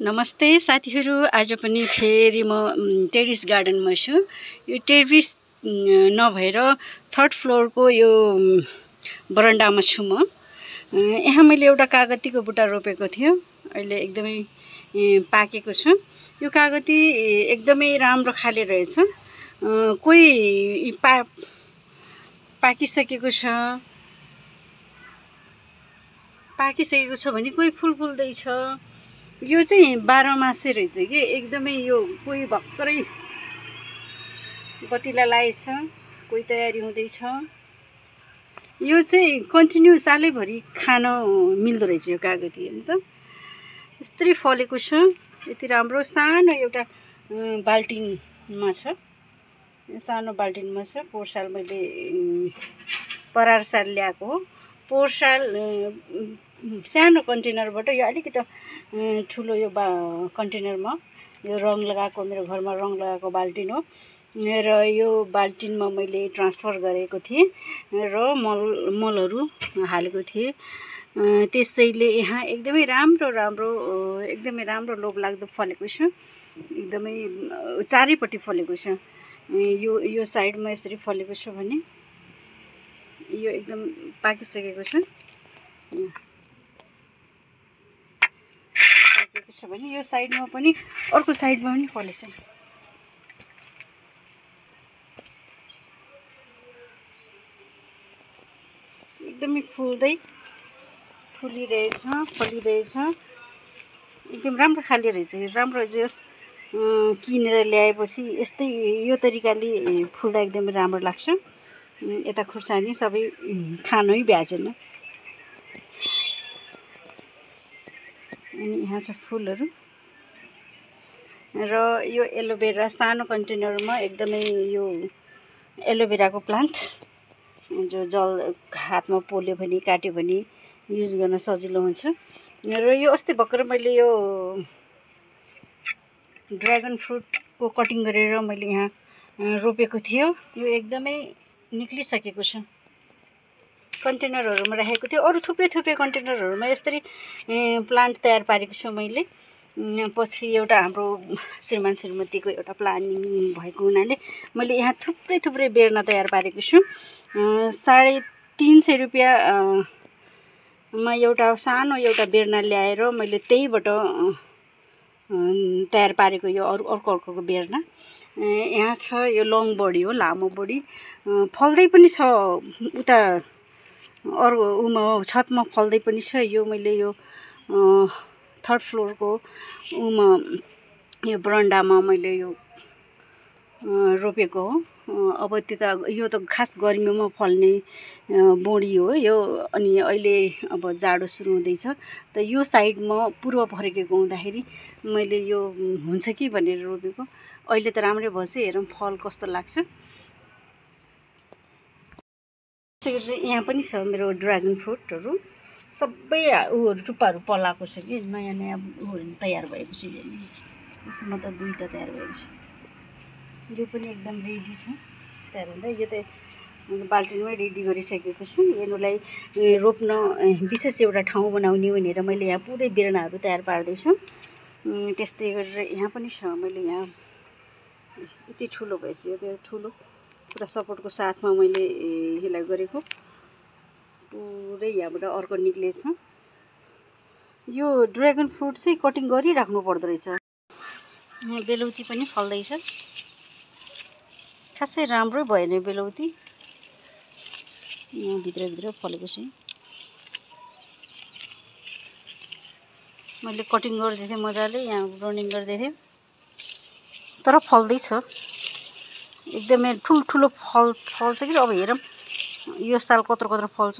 नमस्ते साथीहरू, आज पनि फेरि म टेरिस गार्डनमा छु। यो टेरिस नभएर थर्ड फ्लोरको यो बरन्डामा छु म। यहाँ मैले एउटा कागतीको बुट्टा रोपेको थियो, अहिले एकदमै पाकेको छ। यो कागती एकदमै राम्रो खाले रहेछ। कोही पाकिसकेको छ भने कोही फुल फुल्दैछ। यो चाहिँ 12 मासे रहेछ कि एकदमै। यो कोही भर्खरै बतिला लागेछ, कोही तयारी हुँदैछ। यो चाहिँ कन्टिन्यू सालैभरि खान मिल्दो रहेछ यो कागती। हेर्नु त यस्तै फलेको छ, यति राम्रो। सानो एउटा बाल्टिनमा छ, सानो बाल्टिनमा छ। पोहोर साल मैले परार साल ल्याएको हो। पोहोर साल सानो कन्टेनरबाट यो अलिकति ठुलो यो कन्टेनरमा यो रङ लगाएको, मेरो घरमा रङ लगाएको बाल्टिन हो। र यो बाल्टिनमा मैले ट्रान्सफर गरेको थिएँ र मलहरू हालेको थिएँ। त्यसैले यहाँ एकदमै राम्रो लोभलाग्दो फलेको छ। एकदमै चारैपट्टि फलेको छ। यो साइडमा यसरी फलेको छ भने यो एकदम पाकिसकेको छ। भने यो साइडमा पनि, अर्को साइडमा पनि फलेछ। एकदमै फुलिरहेछ, फलिरहेछ। एकदम राम्रो खाले रहेछ। राम्रो जस किनेर ल्याएपछि यस्तै यो तरिकाले फुल्दा एकदमै राम्रो लाग्छ। यता खुर्सानी सबै खानै भ्याजेन। अनि यहाँ छ फुलहरू। र यो एलोभेरा सानो कन्टेनरमा एकदमै यो एलोभेराको प्लान्ट जो जल हातमा पोल्यो भने, काट्यो भने युज गर्न सजिलो हुन्छ। र यो अस्ति भर्खर मैले यो ड्र्यागन फ्रुटको कटिङ गरेर मैले यहाँ रोपेको थियो। यो एकदमै निक्लिसकेको छ। कन्टेनरहरूमा राखेको थियो, अरू थुप्रै कन्टेनरहरूमा यसरी प्लान्ट तयार पारेको छु मैले। पछि एउटा हाम्रो श्रीमान श्रीमतीको एउटा प्लानिङ भएको हुनाले मैले यहाँ थुप्रै बेर्ना तयार पारेको छु। 350 रुपियाँमा एउटा सानो एउटा बेर्ना ल्याएर मैले त्यहीबाट तयार पारेको यो अर्को बेर्ना। यहाँ छ यो लङ बडी हो, लामो बडी। फल्दै पनि छ, उता अरू छतमा फल्दै पनि छ। यो मैले यो थर्ड फ्लोरको यो बरन्डामा मैले यो रोपेको हो। अब त्यो यो त खास गर्मीमा फल्ने बोडी हो यो। अनि अहिले अब जाडो सुरु हुँदैछ, त यो साइडमा पूर्व फर्केको हुँदाखेरि मैले यो हुन्छ कि भनेर रोपेको। अहिले त राम्रै भएछ, हेरौँ फल कस्तो लाग्छ। यहाँ पनि छ मेरो ड्र्यागन फ्रुटहरू। सबै टुप्पाहरू पलाएको छ कि नयाँ उयोहरू तयार भएको छ। यसमा त 2टा तयार भएको छ। यो पनि एकदम रेडी छ तयार हुँदा। यो त बाल्टिनमै रेडी गरिसकेको छु। यसलाई रोप्न विशेष एउटा ठाउँ बनाउने भनेर मैले यहाँ पुरै बेर्नाहरू तयार पार्दैछु। त्यस्तै गरेर यहाँ पनि छ। मैले यहाँ यति ठुलो भएछ, यो त्यो ठुलो पुरा सपोर्टको साथमा मैले यसलाई गरेको। पुरै यहाँबाट अर्को निक्लेछ। यो ड्र्यागन फ्रुट चाहिँ कटिङ गरिराख्नु पर्दो रहेछ। यहाँ बेलौती पनि फल्दैछ। खासै राम्रै भएन बेलौती। यहाँ भित्र फलेको छ। मैले कटिङ गर्दै थिएँ मजाले, यहाँ रनिङ गर्दै थिएँ, तर फल्दैछ। एकदमै ठुलो फल्छ कि। अब हेरौँ यो साल कत्रो फल्छ।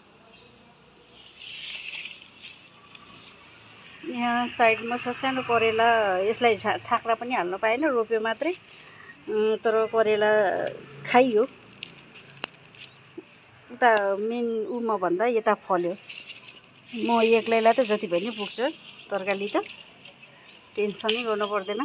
यहाँ साइडमा छ सानो करेला। यसलाई छाक्रा पनि हाल्न पाएन, रोप्यो मात्रै, तर करेला खाइयो। उता मेन उमा भन्दा यता फल्यो। म एक्लैलाई त जति भए नि पुग्छ तरकारी त, टेन्सनै गर्नु पर्दैन।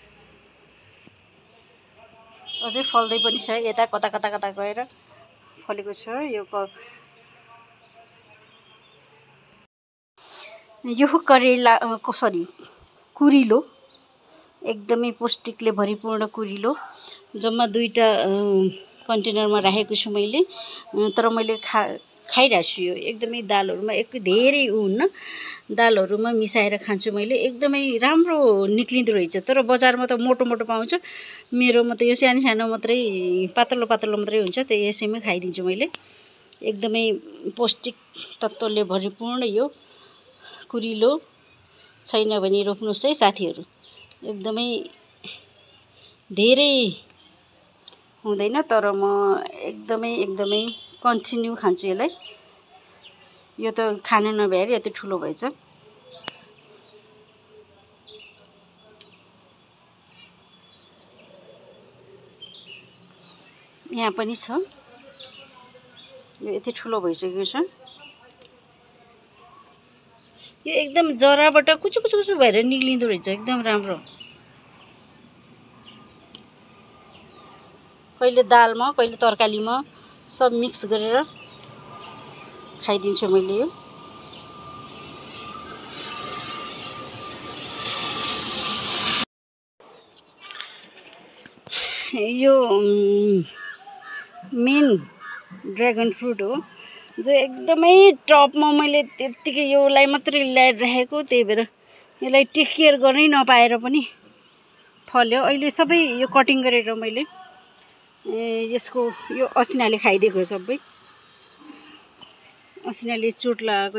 अझै फल्दै पनि छ, यता कता गएर फलेको छ। यो करेला कुरिलो, एकदमै पौष्टिकले भरिपूर्ण कुरिलो। जम्मा 2टा कन्टेनरमा राखेको छु मैले, तर मैले खाइरहेको छु। यो एकदमै दालहरूमा धेरै हुन्न, दालहरूमा मिसाएर खान्छु मैले। एकदमै राम्रो निक्लिँदो रहेछ। तर बजारमा त मोटो मोटो पाउँछ, मेरोमा त यो सानो सानो मात्रै, पातलो पातलो मात्रै हुन्छ, त्यही यसैमै खाइदिन्छु मैले। एकदमै पौष्टिक तत्त्वले भरिपूर्ण यो कुरिलो छैन भने रोप्नुहोस् है साथीहरू। एकदमै धेरै हुँदैन, तर म एकदमै कन्टिन्यू खान्छु यसलाई। यो त खानु नभ्याएर यति ठुलो भएछ। यहाँ पनि छ, यो यति ठुलो भइसकेको छ। यो एकदम जराबाट कुचु कुचु कुचु भएर निक्लिँदो रहेछ, एकदम राम्रो। कहिले दालमा, कहिले तरकारीमा सब मिक्स गरेर खाइदिन्छु मैले यो। यो मेन ड्र्यागन फ्रुट हो, जो एकदमै टपमा मैले त्यत्तिकै योलाई मात्रै ल्याएर राखेको, त्यही भएर यसलाई टेक केयर गर्नै नपाएर पनि फल्यो। अहिले सबै यो कटिङ गरेर मैले यसको यो असिनाले खाइदिएको सबै, असिनाले चोट लगाएको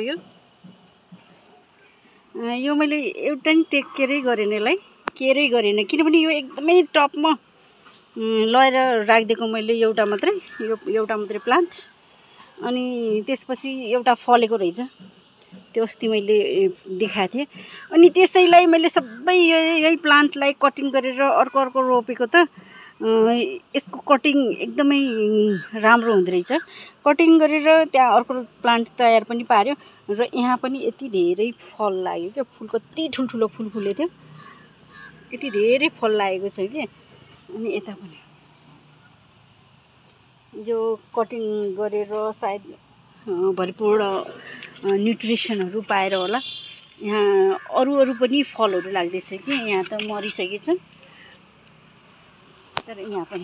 यो मैले एउटा नि टेक केयरै गरेन, यसलाई केयरै गरेन, किनभने यो एकदमै टपमा लगाएर राखिदिएको मैले एउटा मात्रै प्लान्ट। अनि त्यसपछि एउटा फलेको रहेछ, त्यो अस्ति मैले देखाएको थिएँ। अनि त्यसैलाई मैले सबै यही प्लान्टलाई कटिङ गरेर अर्को रोपेको त यसको कटिङ एकदमै राम्रो हुँदो रहेछ। कटिङ गरेर त्यहाँ अर्को प्लान्ट तयार पनि पार्यो र यहाँ पनि यति धेरै फल लाग्यो क्या। फुल कति ठुल्ठुलो फुल फुलेको थियो, यति धेरै फल लागेको छ कि। अनि यता पनि यो कटिङ गरेर सायद भरिपूर्ण न्युट्रिसनहरू पाएर होला। यहाँ अरू पनि फलहरू लाग्दैछ कि, यहाँ त मरिसकेको छ, तर यहाँ पनि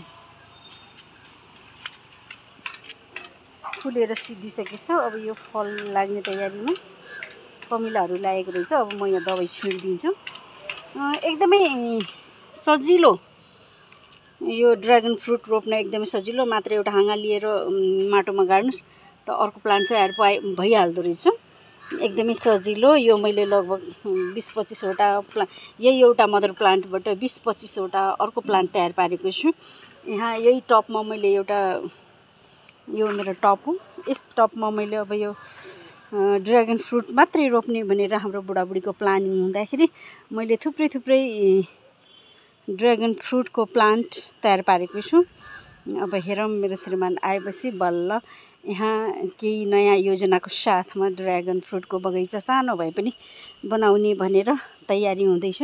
फुलेर सिद्धिसकेको छ। अब यो फल लाग्ने तयारीमा कमिलाहरू लागेको रहेछ। अब म यहाँ दबाई छिडिदिन्छु। एकदमै सजिलो, यो ड्र्यागन फ्रुट रोप्न एकदमै सजिलो। मात्र एउटा हाँगा लिएर माटोमा गाड्नुहोस् त अर्को प्लान्ट तयार भइहाल्दो रहेछ। एकदमै सजिलो। यो मैले लगभग 20-25वटा यही एउटा मदर प्लान्टबाट 20-25वटा अर्को प्लान्ट तयार पारेको छु। यहाँ यही टपमा मैले एउटा, यो मेरो टप हो, यस टपमा मैले अब यो ड्र्यागन फ्रुट मात्रै रोप्ने भनेर हाम्रो बुढाबुढीको प्लानिङ हुँदाखेरि मैले थुप्रै ड्र्यागन फ्रुटको प्लान्ट तयार पारेको छु। अब हेरौँ मेरो श्रीमान आएपछि बल्ल यहाँ केही नयाँ योजनाको साथमा ड्र्यागन फ्रुटको बगैँचा सानो भए पनि बनाउने भनेर तयारी हुँदैछ।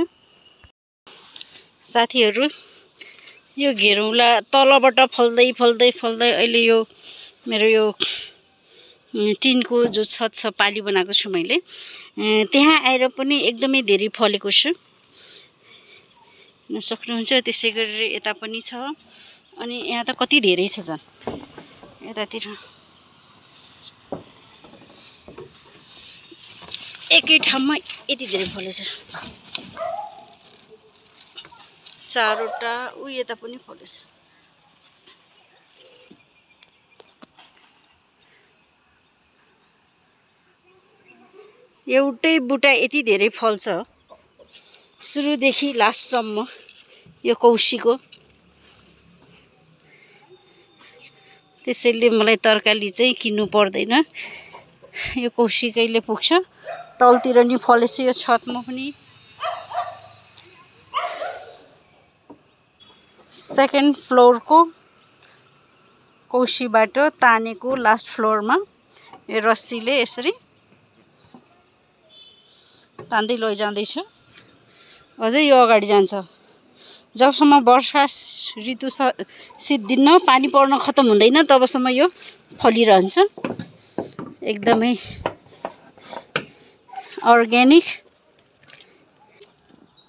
साथीहरू, यो घेरौँला तलबाट फल्दै अहिले यो मेरो यो टिनको जो छत छ, पाली बनाएको छु मैले, त्यहाँ आएर पनि एकदमै धेरै फलेको छ, सक्नुहुन्छ। त्यसै गरेर यता पनि छ। अनि यहाँ त कति धेरै छ झन्, यतातिर एकै ठाउँमा यति धेरै फलेछ। 4वटा यता पनि फलेछ। एउटै बुटा यति धेरै फल्छ सुरुदेखि लास्टसम्म। यो कौसीको, त्यसैले मलाई तरकारी चाहिँ किन्नु पर्दैन, यो कौसीकैले पुग्छ। तलतिर नि फलेछ, यो छतमा पनि। सेकेन्ड फ्लोरको कौसीबाट तानेको लास्ट फ्लोरमा यो रस्सीले यसरी तान्दै लैजाँदैछ। अझै यो अगाडि जान्छ। जबसम्म वर्षा ऋतु सिद्धिन्न, पानी पर्न खत्तम हुँदैन, तबसम्म यो फलिरहन्छ। एकदमै अर्ग्यानिक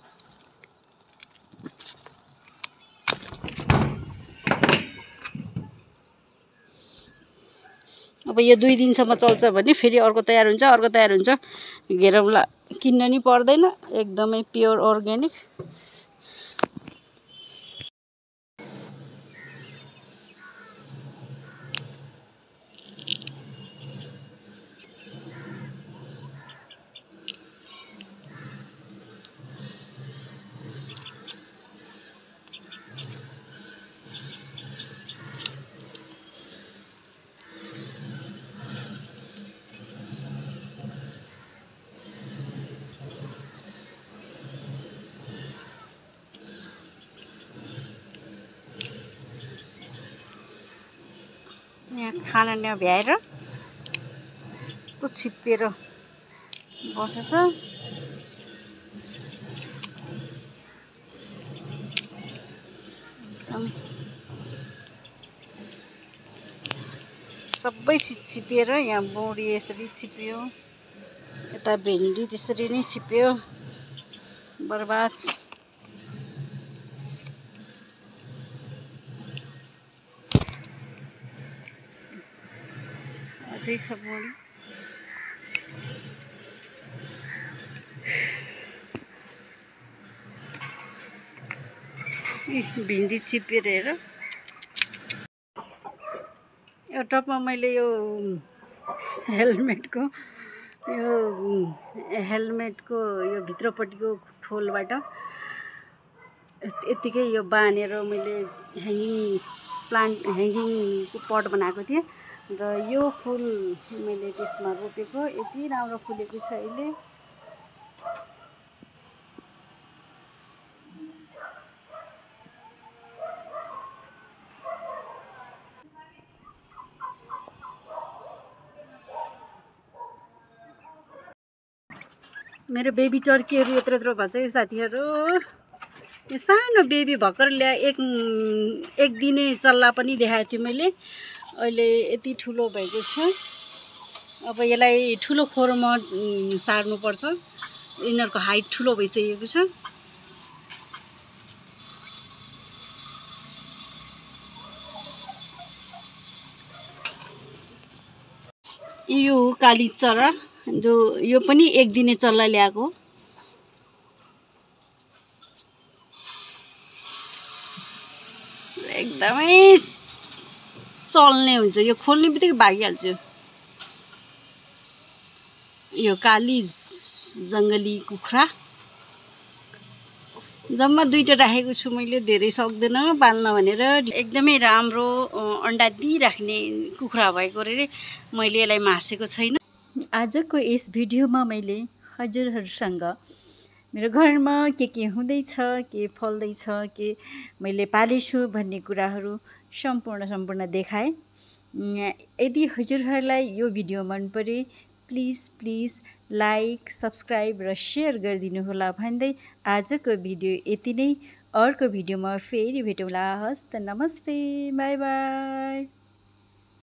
अब यो 2 दिनसम्म चल्छ भने फेरि अर्को तयार हुन्छ घेरौँला। किन्न नि पर्दैन, एकदमै प्योर अर्ग्यानिक। यहाँ खाना नभ्याएर यस्तो छिप्पिएर बसेछ। सबै छिप्पिएर यहाँ बोडी यसरी छिप्पियो, यता भेन्डी त्यसरी नै छिप्पियो, बर्बाद। अझै छ बोडी। भिन्डी छिप्पिएर हेर। यो टपमा मैले यो हेलमेटको यो भित्रपट्टिको ठोलबाट यतिकै यो बाँधेर मैले ह्याङ्गिङको पट बनाएको थिएँ र यो फुल मैले त्यसमा रोपेको। यति राम्रो फुलेको छ अहिले। मेरो बेबी टर्कीहरू यत्रो यत्रो भन्छ है साथीहरू। यो सानो बेबी भर्खर एक दिने चल्ला पनि देखाएको थिएँ मैले। अहिले यति ठुलो भएको छ। अब यसलाई ठुलो खोरमा सार्नुपर्छ। यिनीहरूको हाइट ठुलो भइसकेको छ। यो काली चरा जो यो पनि एक दिने चल्ला ल्याएको। एकदमै चल्ने हुन्छ, यो खोल्ने बित्तिकै भागिहाल्छ। यो काली जङ्गली कुखुरा जम्मा 2टा राखेको छु मैले, धेरै सक्दैन पाल्न भनेर। एकदमै राम्रो अन्डा दिइराख्ने कुखुरा भएकोले मैले यसलाई मासेको छैन। आजको यस भिडियोमा मैले हजुरहरूसँग मेरो घरमा के हुँदैछ, के फल्दैछ, के मैले पालेछु भन्ने कुराहरू सम्पूर्ण देखाएँ। यदि हजुरहरूलाई यो भिडियो मन परे प्लिज लाइक, सब्सक्राइब र सेयर गरिदिनु होला भन्दै आजको भिडियो यति नै। अर्को भिडियोमा फेरि भेटौँला। हस्त नमस्ते, बाई बाई।